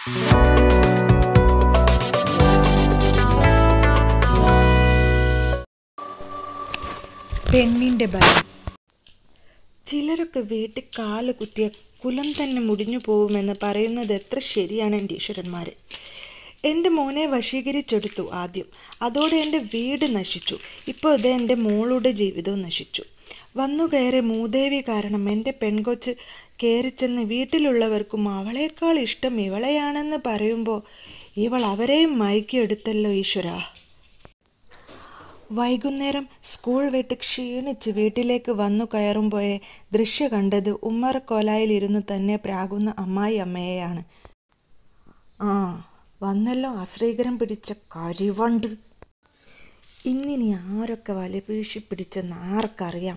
പെണ്ണിൻ്റെ ബലം. ചിലരൊക്കെ വീട്ടിൽ കാല് കുത്തിയ കുലം തന്നെ മുടിഞ്ഞു പോകുമെന്ന് പറയുന്നത് എത്ര ശരിയാണ് എൻ്റെ ഈശ്വരന്മാർ. എൻ്റെ മോനെ വശീകരിച്ചെടുത്തു ആദ്യം. അതോടെ എൻ്റെ വീട് നശിച്ചു. ഇപ്പോൾ ഇത് എൻ്റെ മോളുടെ ജീവിതവും നശിച്ചു. വന്നു കയറി മൂദേവി കാരണം എൻ്റെ പെൺകൊച്ച് കയറിച്ചെന്ന് വീട്ടിലുള്ളവർക്കും അവളേക്കാൾ ഇഷ്ടം ഇവളെയാണെന്ന് പറയുമ്പോൾ ഇവൾ അവരെയും മയക്കിയെടുത്തല്ലോ ഈശ്വരാ. വൈകുന്നേരം സ്കൂൾ വിട്ട് ക്ഷീണിച്ച് വീട്ടിലേക്ക് വന്നു കയറുമ്പോഴേ ദൃശ്യ കണ്ടത് ഉമ്മറക്കോലായിലിരുന്ന് തന്നെ പ്രാകുന്ന അമ്മായി അമ്മയെയാണ്. ആ വന്നല്ലോ അശ്രീകരം പിടിച്ച കരിവണ്ട്. ഇന്നിനി ആരൊക്കെ വലപീശി പിടിച്ചെന്ന് ആർക്കറിയാം.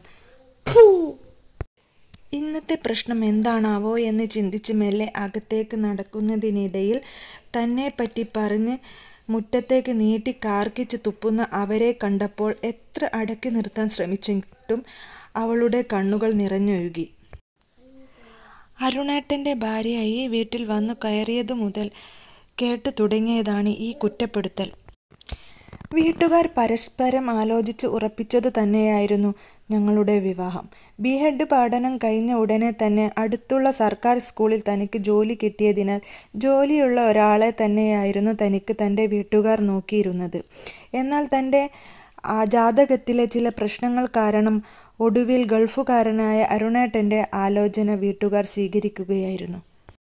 ഇന്നത്തെ പ്രശ്നം എന്താണാവോ എന്ന് ചിന്തിച്ച് മെല്ലെ അകത്തേക്ക് നടക്കുന്നതിനിടയിൽ തന്നെപ്പറ്റി പറഞ്ഞ് മുറ്റത്തേക്ക് നീട്ടി കാർക്കിച്ച് തുപ്പുന്ന അവരെ കണ്ടപ്പോൾ എത്ര അടക്കി നിർത്താൻ ശ്രമിച്ചിട്ടും അവളുടെ കണ്ണുകൾ നിറഞ്ഞൊഴുകി. അരുണേട്ടൻ്റെ ഭാര്യ ഈ വീട്ടിൽ വന്നു കയറിയതു മുതൽ കേട്ടു തുടങ്ങിയതാണ് ഈ കുറ്റപ്പെടുത്തൽ. വീട്ടുകാർ പരസ്പരം ആലോചിച്ച് ഉറപ്പിച്ചതു തന്നെയായിരുന്നു ഞങ്ങളുടെ വിവാഹം. ബി.എഡ് പഠനം കഴിഞ്ഞ ഉടനെ തന്നെ അടുത്തുള്ള സർക്കാർ സ്കൂളിൽ തനിക്ക് ജോലി കിട്ടിയതിനാൽ ജോലിയുള്ള ഒരാളെ തന്നെയായിരുന്നു തനിക്ക് തൻ്റെ വീട്ടുകാർ നോക്കിയിരുന്നത്. എന്നാൽ തൻ്റെ ജാതകത്തിലെ ചില പ്രശ്നങ്ങൾ കാരണം ഒടുവിൽ ഗൾഫുകാരനായ അരുണേട്ടൻ്റെ ആലോചന വീട്ടുകാർ സ്വീകരിക്കുകയായിരുന്നു.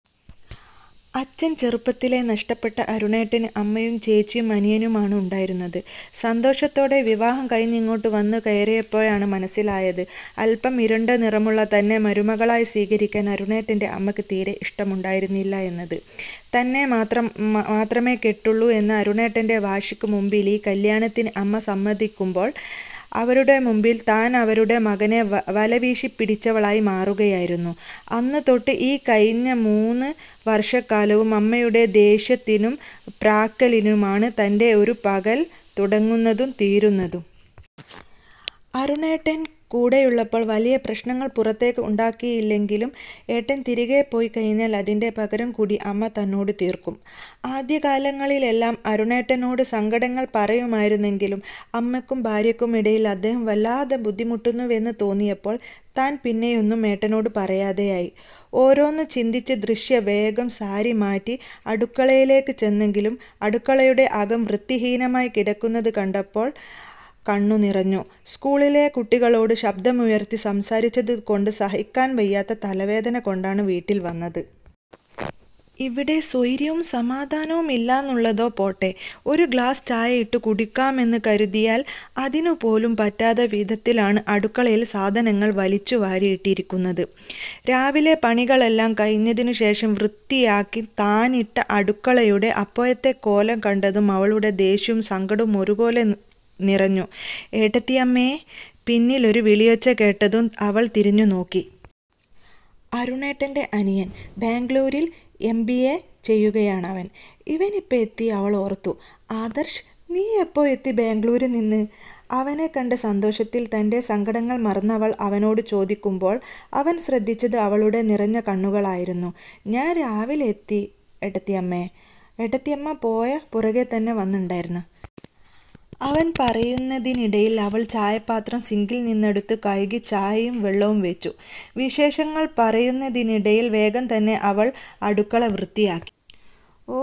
അച്ഛൻ ചെറുപ്പത്തിലെ നഷ്ടപ്പെട്ട അരുണേട്ടന് അമ്മയും ചേച്ചിയും അനിയനുമാണ് ഉണ്ടായിരുന്നത്. സന്തോഷത്തോടെ വിവാഹം കഴിഞ്ഞിങ്ങോട്ട് വന്നു കയറിയപ്പോഴാണ് മനസ്സിലായത് അല്പം ഇരുണ്ട നിറമുള്ള തന്നെ മരുമകളായി സ്വീകരിക്കാൻ അരുണേട്ടൻ്റെ അമ്മയ്ക്ക് തീരെ ഇഷ്ടമുണ്ടായിരുന്നില്ല എന്നത്. തന്നെ മാത്രമേ കെട്ടുള്ളൂ എന്ന അരുണേട്ടൻ്റെ വാശിക്ക് മുമ്പിൽ ഈ കല്യാണത്തിന് അമ്മ സമ്മതിക്കുമ്പോൾ അവരുടെ മുമ്പിൽ താൻ അവരുടെ മകനെ വലവീശി പിടിച്ചവളായി മാറുകയായിരുന്നു. അന്ന് തൊട്ട് ഈ കഴിഞ്ഞ 3 വർഷക്കാലവും അമ്മയുടെ ദേഷ്യത്തിനും പ്രാക്കലിനുമാണ് തൻ്റെ ഒരു പകൽ തുടങ്ങുന്നതും തീരുന്നതും. അരുണേട്ടൻ കൂടെയുള്ളപ്പോൾ വലിയ പ്രശ്നങ്ങൾ പുറത്തേക്ക് ഉണ്ടാക്കിയില്ലെങ്കിലും ഏട്ടൻ തിരികെ പോയി കഴിഞ്ഞാൽ അതിൻ്റെ പകരം കൂടി അമ്മ തന്നോട് തീർക്കും. ആദ്യകാലങ്ങളിലെല്ലാം അരുണേട്ടനോട് സങ്കടങ്ങൾ പറയുമായിരുന്നെങ്കിലും അമ്മയ്ക്കും ഭാര്യയ്ക്കും ഇടയിൽ അദ്ദേഹം വല്ലാതെ ബുദ്ധിമുട്ടുന്നുവെന്ന് തോന്നിയപ്പോൾ താൻ പിന്നെയൊന്നും ഏട്ടനോട് പറയാതെയായി. ഓരോന്ന് ചിന്തിച്ച് ദൃശ്യ വേഗം സാരി മാറ്റി അടുക്കളയിലേക്ക് ചെന്നെങ്കിലും അടുക്കളയുടെ അകം വൃത്തിഹീനമായി കിടക്കുന്നത് കണ്ടപ്പോൾ കണ്ണു നിറഞ്ഞു. സ്കൂളിലെ കുട്ടികളോട് ശബ്ദമുയർത്തി സംസാരിച്ചത് കൊണ്ട് സഹിക്കാൻ വയ്യാത്ത തലവേദന കൊണ്ടാണ് വീട്ടിൽ വന്നത്. ഇവിടെ സ്വൈര്യവും സമാധാനവും ഇല്ലാന്നുള്ളതോ പോട്ടെ, ഒരു ഗ്ലാസ് ചായ ഇട്ട് കുടിക്കാമെന്ന് കരുതിയാൽ അതിനു പോലും പറ്റാത്ത വിധത്തിലാണ് അടുക്കളയിൽ സാധനങ്ങൾ വലിച്ചു വാരിയിട്ടിരിക്കുന്നത്. രാവിലെ പണികളെല്ലാം കഴിഞ്ഞതിനു ശേഷം വൃത്തിയാക്കി താനിട്ട അടുക്കളയുടെ അപ്പോഴത്തെ കോലം കണ്ടതും അവളുടെ ദേഷ്യവും സങ്കടവും ഒരുപോലെ നിറഞ്ഞു. ഏട്ടത്തിയമ്മേ, പിന്നിലൊരു വിളിയൊച്ച കേട്ടതും അവൾ തിരിഞ്ഞു നോക്കി. അരുണേട്ടൻ്റെ അനിയൻ, ബാംഗ്ലൂരിൽ MBA ചെയ്യുകയാണവൻ. ഇവനിപ്പോൾ എത്തി അവൾ ഓർത്തു. ആദർശ്, നീ എപ്പോൾ എത്തി ബാംഗ്ലൂരിൽ നിന്ന്? അവനെ കണ്ട സന്തോഷത്തിൽ തൻ്റെ സങ്കടങ്ങൾ മറന്നവൾ അവനോട് ചോദിക്കുമ്പോൾ അവൻ ശ്രദ്ധിച്ചത് അവളുടെ നിറഞ്ഞ കണ്ണുകളായിരുന്നു. ഞാൻ രാവിലെ എത്തി ഏട്ടത്തിയമ്മേ. ഏട്ടത്തിയമ്മ പോയ പുറകെ തന്നെ വന്നിട്ടുണ്ടായിരുന്നു. അവൻ പറയുന്നതിനിടയിൽ അവൾ ചായപാത്രം സിങ്കിൽ നിന്നെടുത്ത് കഴുകി ചായയും വെള്ളവും വെച്ചു. വിശേഷങ്ങൾ പറയുന്നതിനിടയിൽ വേഗം തന്നെ അവൾ അടുക്കള വൃത്തിയാക്കി. ഓ,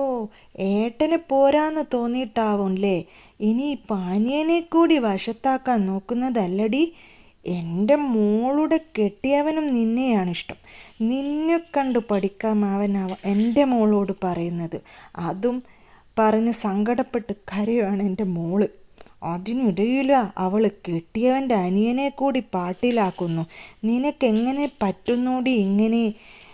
ഏട്ടന് പോരാന്ന് തോന്നിയിട്ടാവുംല്ലേ ഇനി അനിയനെ കൂടി വശത്താക്കാൻ നോക്കുന്നതല്ലടി. എൻ്റെ മോളുടെ കെട്ടിയവനും നിന്നെയാണിഷ്ടം. നിന്നെ കണ്ടു പഠിക്കാം അവൻ എൻ്റെ മോളോട് പറയുന്നത്. അതും പറഞ്ഞ് സങ്കടപ്പെട്ട് കരയാണ് എൻ്റെ മോള്. അതിനിടയില അവൾ കെട്ടിയവൻ്റെ അനിയനെ കൂടി പാട്ടിലാക്കുന്നു. നിനക്കെങ്ങനെ പറ്റുന്നോടി ഇങ്ങനെ?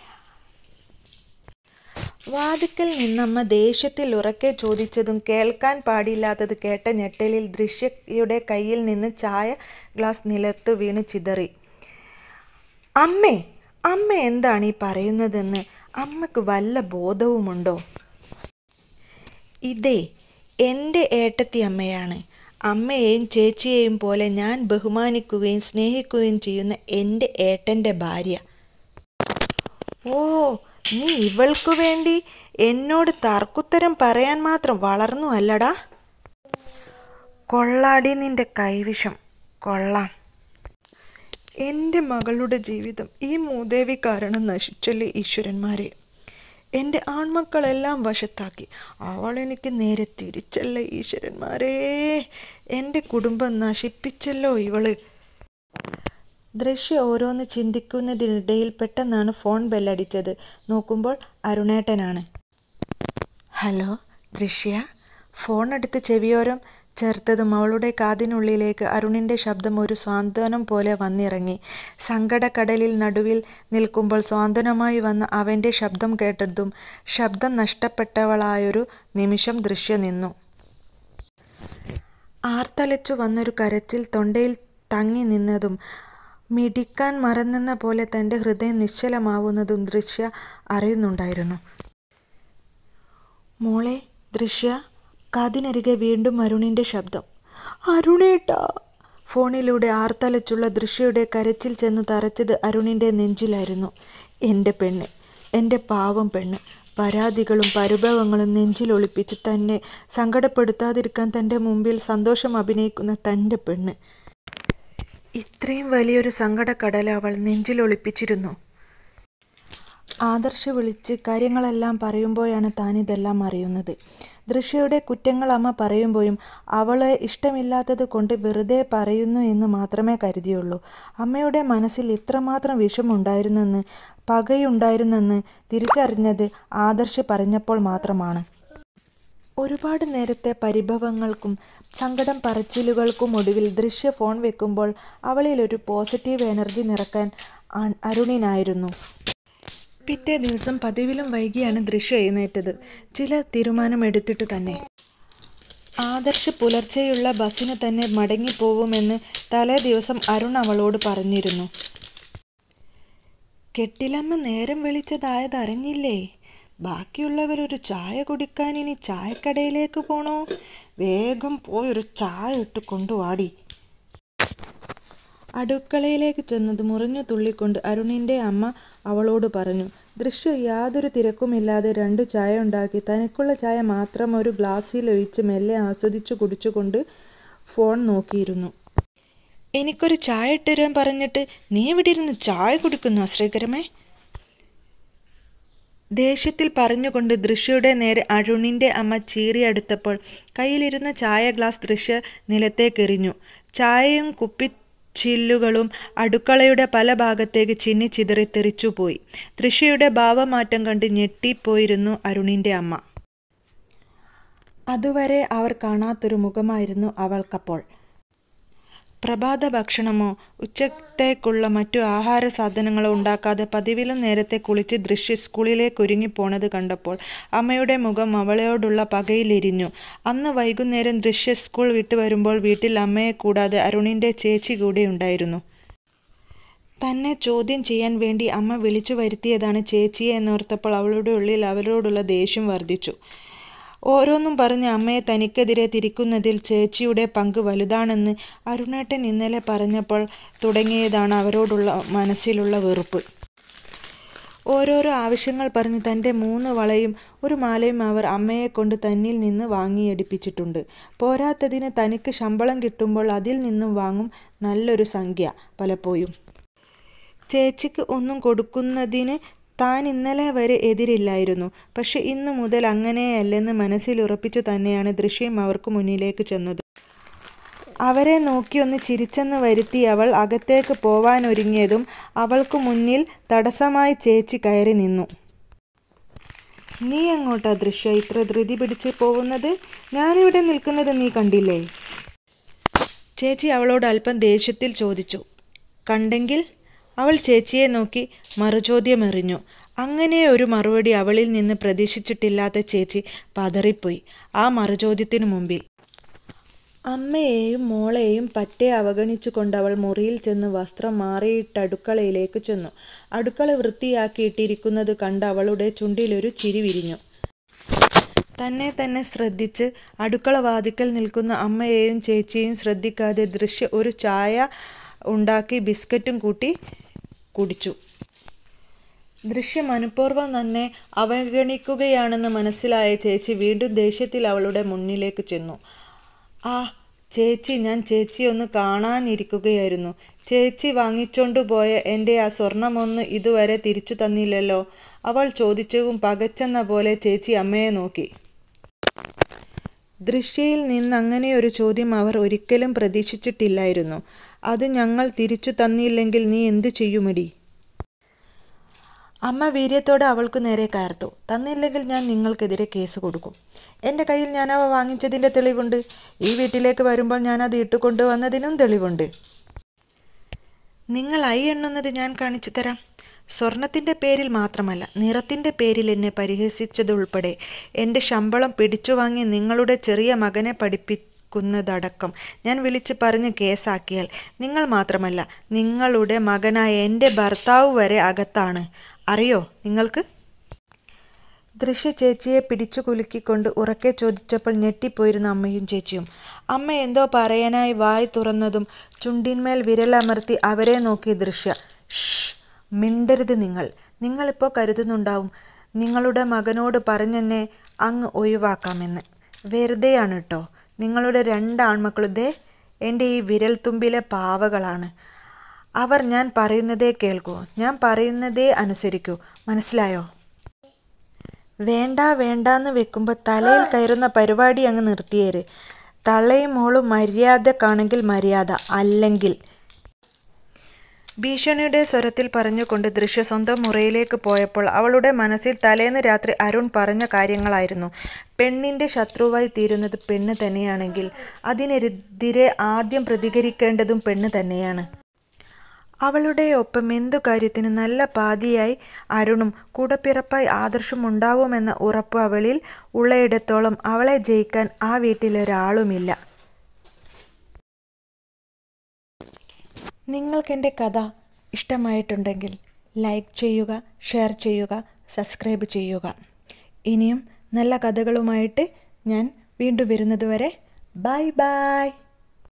വാതിക്കൽ നിന്നമ്മ ദേഷ്യത്തിൽ ഉറക്കെ ചോദിച്ചതും കേൾക്കാൻ പാടില്ലാത്തത് കേട്ട ഞെട്ടലിൽ ദൃശ്യയുടെ കയ്യിൽ നിന്ന് ചായ ഗ്ലാസ് നിലത്തു വീണ് ചിതറി. അമ്മേ, അമ്മ എന്താണ് ഈ പറയുന്നതെന്ന് അമ്മക്ക് വല്ല ബോധവുമുണ്ടോ? ഇതേ എൻ്റെ ഏട്ടത്തി അമ്മയാണ്. അമ്മയെയും ചേച്ചിയെയും പോലെ ഞാൻ ബഹുമാനിക്കുകയും സ്നേഹിക്കുകയും ചെയ്യുന്ന എൻ്റെ ഏട്ടൻ്റെ ഭാര്യ. ഓ, നീ ഇവൾക്കു വേണ്ടി എന്നോട് തർക്കുത്തരം പറയാൻ മാത്രം വളർന്നു അല്ലടാ. കൊള്ളാടി നിന്റെ കൈവിഷം, കൊള്ളാം. എൻ്റെ മകളുടെ ജീവിതം ഈ മൂദേവി കാരണം നശിച്ചല്ലേ ഈശ്വരന്മാരെ. എൻ്റെ ആൺമക്കളെല്ലാം വശത്താക്കി. അവൾ എനിക്ക് നേരെ തിരിച്ചല്ലേ ഈശ്വരന്മാരേ. എൻ്റെ കുടുംബം നശിപ്പിച്ചല്ലോ ഇവള്. ദൃശ്യ ഓരോന്ന് ചിന്തിക്കുന്നതിനിടയിൽ പെട്ടെന്നാണ് ഫോൺ ബെല്ലടിച്ചത്. നോക്കുമ്പോൾ അരുണേട്ടനാണ്. ഹലോ ദൃശ്യ. ഫോൺ എടുത്ത് ചെവിയോരം ചേർത്തതും അവളുടെ കാതിനുള്ളിലേക്ക് അരുണിൻ്റെ ശബ്ദം ഒരു സ്വാന്തനം പോലെ വന്നിറങ്ങി. സങ്കടക്കടലിൽ നടുവിൽ നിൽക്കുമ്പോൾ സ്വാന്തനമായി വന്ന അവൻ്റെ ശബ്ദം കേട്ടതും ശബ്ദം നഷ്ടപ്പെട്ടവളായൊരു നിമിഷം ദൃശ്യ നിന്നു. ആർത്തലച്ചു വന്നൊരു കരച്ചിൽ തൊണ്ടയിൽ തങ്ങി നിന്നതും മിടിക്കാൻ മറന്നെന്ന പോലെ തൻ്റെ ഹൃദയം നിശ്ചലമാവുന്നതും ദൃശ്യ അറിയുന്നുണ്ടായിരുന്നു. മോളെ ദൃശ്യ. കാതിനരികെ വീണ്ടും അരുണിൻ്റെ ശബ്ദം. അരുണേട്ടാ. ഫോണിലൂടെ ആർത്തലച്ചുള്ള ദൃശ്യയുടെ കരച്ചിൽ ചെന്നു തറച്ചത് അരുണിൻ്റെ നെഞ്ചിലായിരുന്നു. എൻ്റെ പെണ്ണ്, എൻ്റെ പാവം പെണ്ണ്. പരാതികളും പരിഭവങ്ങളും നെഞ്ചിലൊളിപ്പിച്ച് തന്നെ സങ്കടപ്പെടുത്താതിരിക്കാൻ തൻ്റെ മുമ്പിൽ സന്തോഷം അഭിനയിക്കുന്ന തൻ്റെ പെണ്ണ്. ഇത്രയും വലിയൊരു സങ്കടക്കടൽ അവൾ നെഞ്ചിലൊളിപ്പിച്ചിരുന്നു. ആദർശ് വിളിച്ച് കാര്യങ്ങളെല്ലാം പറയുമ്പോഴാണ് താനിതെല്ലാം അറിയുന്നത്. ദൃശ്യയുടെ കുറ്റങ്ങൾ അമ്മ പറയുമ്പോഴും അവളെ ഇഷ്ടമില്ലാത്തത് കൊണ്ട് വെറുതെ പറയുന്നു എന്ന് മാത്രമേ കരുതിയുള്ളൂ. അമ്മയുടെ മനസ്സിൽ ഇത്രമാത്രം വിഷമുണ്ടായിരുന്നെന്ന്, പകയുണ്ടായിരുന്നെന്ന് തിരിച്ചറിഞ്ഞത് ആദർശ് പറഞ്ഞപ്പോൾ മാത്രമാണ്. ഒരുപാട് നേരത്തെ പരിഭവങ്ങൾക്കും സങ്കടം പറച്ചിലുകൾക്കും ഒടുവിൽ ദൃശ്യ ഫോൺ വെക്കുമ്പോൾ അവളിലൊരു പോസിറ്റീവ് എനർജി നിറക്കാൻ അരുണിനായിരുന്നു. പിറ്റേ ദിവസം പതിവിലും വൈകിയാണ് ദൃശ്യ എഴുന്നേറ്റത്. ചില തീരുമാനമെടുത്തിട്ടു തന്നെ. ആദർശ് പുലർച്ചെയുള്ള ബസ്സിന് തന്നെ മടങ്ങിപ്പോവുമെന്ന് തലേ ദിവസം അരുൺ അവളോട് പറഞ്ഞിരുന്നു. കെട്ടിലമ്മ നേരം വിളിച്ചതായതറിഞ്ഞില്ലേ? ബാക്കിയുള്ളവരൊരു ചായ കുടിക്കാൻ ഇനി ചായക്കടയിലേക്ക് പോണോ? വേഗം പോയൊരു ചായ ഇട്ട് കൊണ്ടുവാടി. അടുക്കളയിലേക്ക് ചെന്നത് മുറിഞ്ഞു തുള്ളിക്കൊണ്ട് അരുണിൻ്റെ അമ്മ അവളോട് പറഞ്ഞു. ദൃശ്യ യാതൊരു തിരക്കുമില്ലാതെ 2 ചായ ഉണ്ടാക്കി തനിക്കുള്ള ചായ മാത്രം ഒരു ഗ്ലാസ്സിലൊഴിച്ച് മെല്ലെ ആസ്വദിച്ചു കുടിച്ചുകൊണ്ട് ഫോൺ നോക്കിയിരുന്നു. എനിക്കൊരു ചായ ഇട്ടുതരാൻ പറഞ്ഞിട്ട് നീ ഇവിടെ ഇരുന്ന് ചായ കുടിക്കുന്നു ശ്രീകരമേ? ദേഷ്യത്തിൽ പറഞ്ഞുകൊണ്ട് ദൃശ്യയുടെ നേരെ അരുണിൻ്റെ അമ്മ ചീറിയടുത്തപ്പോൾ കയ്യിലിരുന്ന ചായ ഗ്ലാസ് ദൃശ്യ നിലത്തേക്കെറിഞ്ഞു. ചായയും കുപ്പിച്ചില്ലുകളും അടുക്കളയുടെ പല ഭാഗത്തേക്ക് ചിന്നിച്ചിതറി തെറിച്ചുപോയി. ദൃശ്യയുടെ ഭാവമാറ്റം കണ്ട് ഞെട്ടിപ്പോയിരുന്നു അരുണിൻ്റെ അമ്മ. അതുവരെ അവർ കാണാത്തൊരു മുഖമായിരുന്നു അവൾക്കപ്പോൾ. പ്രഭാത ഭക്ഷണമോ ഉച്ചത്തേക്കുള്ള മറ്റു ആഹാര സാധനങ്ങളോ ഉണ്ടാക്കാതെ പതിവിലും നേരത്തെ കുളിച്ച് ദൃശ്യ സ്കൂളിലേക്ക് ഒരുങ്ങിപ്പോണത് കണ്ടപ്പോൾ അമ്മയുടെ മുഖം അവളോടുള്ള പകയിലെരിഞ്ഞു. അന്ന് വൈകുന്നേരം ദൃശ്യ സ്കൂൾ വിട്ടു വരുമ്പോൾ വീട്ടിൽ അമ്മയെ കൂടാതെ അരുണിൻ്റെ ചേച്ചി കൂടെ ഉണ്ടായിരുന്നു. തന്നെ ചോദ്യം ചെയ്യാൻ വേണ്ടി അമ്മ വിളിച്ചു വരുത്തിയതാണ് ചേച്ചിയെ എന്നോർത്തപ്പോൾ അവളുടെ ഉള്ളിൽ അവരോടുള്ള ദേഷ്യം വർദ്ധിച്ചു. ഓരോന്നും പറഞ്ഞ് അമ്മയെ തനിക്കെതിരെ തിരിക്കുന്നതിൽ ചേച്ചിയുടെ പങ്ക് വലുതാണെന്ന് അരുണേട്ടൻ ഇന്നലെ പറഞ്ഞപ്പോൾ തുടങ്ങിയതാണ് അവരോടുള്ള മനസ്സിലുള്ള വെറുപ്പ്. ഓരോരോ ആവശ്യങ്ങൾ പറഞ്ഞ് തൻ്റെ 3 വളയും 1 മാലയും അവർ അമ്മയെക്കൊണ്ട് തന്നിൽ നിന്ന് വാങ്ങിയെടുപ്പിച്ചിട്ടുണ്ട്. പോരാത്തതിന് തനിക്ക് ശമ്പളം കിട്ടുമ്പോൾ അതിൽ നിന്നും വാങ്ങും നല്ലൊരു സംഖ്യ പലപ്പോഴും. ചേച്ചിക്ക് ഒന്നും കൊടുക്കുന്നതിന് താൻ ഇന്നലെ വരെ എതിരില്ലായിരുന്നു. പക്ഷെ ഇന്നു മുതൽ അങ്ങനെയല്ലെന്ന് മനസ്സിലുറപ്പിച്ചു തന്നെയാണ് ദൃശ്യം അവർക്ക് മുന്നിലേക്ക് ചെന്നത്. അവരെ നോക്കി ഒന്ന് ചിരിച്ചെന്ന് വരുത്തി അവൾ അകത്തേക്ക് പോവാനൊരുങ്ങിയതും അവൾക്ക് മുന്നിൽ തടസ്സമായി ചേച്ചി കയറി നിന്നു. നീ എങ്ങോട്ടാ ദൃശ്യ ഇത്ര ധൃതി പിടിച്ച് പോകുന്നത്? ഞാനിവിടെ നിൽക്കുന്നത് നീ കണ്ടില്ലേ? ചേച്ചി അവളോട് അല്പം ദേഷ്യത്തിൽ ചോദിച്ചു. കണ്ടെങ്കിൽ? അവൾ ചേച്ചിയെ നോക്കി മറുചോദ്യമെറിഞ്ഞു. അങ്ങനെ ഒരു മറുപടി അവളിൽ നിന്ന് പ്രതീക്ഷിച്ചിട്ടില്ലാത്ത ചേച്ചി പതറിപ്പോയി ആ മറുചോദ്യത്തിനു മുമ്പിൽ. അമ്മയെയും മോളെയും പറ്റെ അവഗണിച്ചു കൊണ്ടവൾ മുറിയിൽ ചെന്ന് വസ്ത്രം മാറിയിട്ടടുക്കളയിലേക്ക് ചെന്നു. അടുക്കള വൃത്തിയാക്കിയിട്ടിരിക്കുന്നത് കണ്ട് അവളുടെ ചുണ്ടിലൊരു ചിരി വിരിഞ്ഞു. തന്നെ ശ്രദ്ധിച്ച് അടുക്കള വാതിക്കൽ നിൽക്കുന്ന അമ്മയെയും ചേച്ചിയെയും ശ്രദ്ധിക്കാതെ ദൃശ്യ ഒരു ചായ ഉണ്ടാക്കി ബിസ്ക്കറ്റും കൂട്ടി കുടിച്ചു. ദൃശ്യം മനഃപൂർവ്വം തന്നെ അവഗണിക്കുകയാണെന്ന് മനസ്സിലായ ചേച്ചി വീണ്ടും ദേഷ്യത്തിൽ അവളുടെ മുന്നിലേക്ക് ചെന്നു. ആ ചേച്ചി, ഞാൻ ചേച്ചിയെ ഒന്ന് കാണാനിരിക്കുകയായിരുന്നു. ചേച്ചി വാങ്ങിച്ചോണ്ടുപോയ എൻ്റെ ആ സ്വർണമൊന്ന് ഇതുവരെ തിരിച്ചു തന്നില്ലല്ലോ, അവൾ ചോദിച്ചതും പകച്ചെന്ന പോലെ ചേച്ചി അമ്മയെ നോക്കി. ദൃശ്യയിൽ നിന്നങ്ങനെയൊരു ചോദ്യം അവർ ഒരിക്കലും പ്രതീക്ഷിച്ചിട്ടില്ലായിരുന്നു. അത് ഞങ്ങൾ തിരിച്ചു തന്നില്ലെങ്കിൽ നീ എന്തു ചെയ്യുമെടി? അമ്മ വീര്യത്തോടെ അവൾക്കു നേരെ കയർത്തു. തന്നില്ലെങ്കിൽ ഞാൻ നിങ്ങൾക്കെതിരെ കേസ് കൊടുക്കും. എൻ്റെ കയ്യിൽ ഞാനവ വാങ്ങിച്ചതിൻ്റെ തെളിവുണ്ട്. ഈ വീട്ടിലേക്ക് വരുമ്പോൾ ഞാനത് ഇട്ടുകൊണ്ടുവന്നതിനും തെളിവുണ്ട്. നിങ്ങൾ എണ്ണുന്നത് ഞാൻ കാണിച്ചു തരാം. സ്വർണത്തിൻ്റെ പേരിൽ മാത്രമല്ല, നിറത്തിൻ്റെ പേരിൽ എന്നെ പരിഹസിച്ചതുൾപ്പെടെ എൻ്റെ ശമ്പളം പിടിച്ചുവാങ്ങി നിങ്ങളുടെ ചെറിയ മകനെ പഠിപ്പിക്കുന്നതടക്കം ഞാൻ വിളിച്ച് പറഞ്ഞ് കേസാക്കിയാൽ നിങ്ങൾ മാത്രമല്ല, നിങ്ങളുടെ മകനായ എൻ്റെ ഭർത്താവ് വരെ അകത്താണ്. അറിയോ നിങ്ങൾക്ക്? ദൃശ്യ ചേച്ചിയെ പിടിച്ചു കുലുക്കിക്കൊണ്ട് ഉറക്കെ ചോദിച്ചപ്പോൾ ഞെട്ടിപ്പോയിരുന്നു അമ്മയും ചേച്ചിയും. അമ്മ എന്തോ പറയാനായി വായ് തുറന്നതും ചുണ്ടിന്മേൽ വിരലമർത്തി അവരെ നോക്കി ദൃശ്യ. ഷ്, മിണ്ടരുത്. നിങ്ങളിപ്പോൾ കരുതുന്നുണ്ടാവും നിങ്ങളുടെ മകനോട് പറഞ്ഞെന്നെ അങ്ങ് ഒഴിവാക്കാമെന്ന്. വെറുതെയാണ് കേട്ടോ. നിങ്ങളുടെ 2 ആൺമക്കളും എൻ്റെ ഈ വിരൽത്തുമ്പിലെ പാവകളാണ്. അവർ ഞാൻ പറയുന്നതേ കേൾക്കൂ, ഞാൻ പറയുന്നതേ അനുസരിക്കൂ. മനസ്സിലായോ? വേണ്ടാന്ന് വെക്കുമ്പോൾ തലയിൽ കയറുന്ന പരിപാടി അങ്ങ് നിർത്തിയേര്. തള്ളയും മോളും മര്യാദക്കാണെങ്കിൽ മര്യാദ, അല്ലെങ്കിൽ... ഭീഷണിയുടെ സ്വരത്തിൽ പറഞ്ഞുകൊണ്ട് ദൃശ്യ സ്വന്തം മുറിയിലേക്ക് പോയപ്പോൾ അവളുടെ മനസ്സിൽ തലേന്ന് രാത്രി അരുൺ പറഞ്ഞ കാര്യങ്ങളായിരുന്നു. പെണ്ണിൻ്റെ ശത്രുവായി തീരുന്നത് പെണ്ണ് തന്നെയാണെങ്കിൽ അതിനെതിരെ ആദ്യം പ്രതികരിക്കേണ്ടതും പെണ്ണ് തന്നെയാണ്. അവളുടെ ഒപ്പം എന്തു കാര്യത്തിനും നല്ല പാതിയായി അരുണും കൂടപ്പിറപ്പായി ആദർശും ഉണ്ടാവുമെന്ന ഉറപ്പ് അവളിൽ ഉള്ളയിടത്തോളം അവളെ ജയിക്കാൻ ആ വീട്ടിലൊരാളുമില്ല. നിങ്ങൾക്കെൻ്റെ കഥ ഇഷ്ടമായിട്ടുണ്ടെങ്കിൽ ലൈക്ക് ചെയ്യുക, ഷെയർ ചെയ്യുക, സബ്സ്ക്രൈബ് ചെയ്യുക. ഇനിയും നല്ല കഥകളുമായിട്ട് ഞാൻ വീണ്ടും വരുന്നതുവരെ ബൈ ബൈ.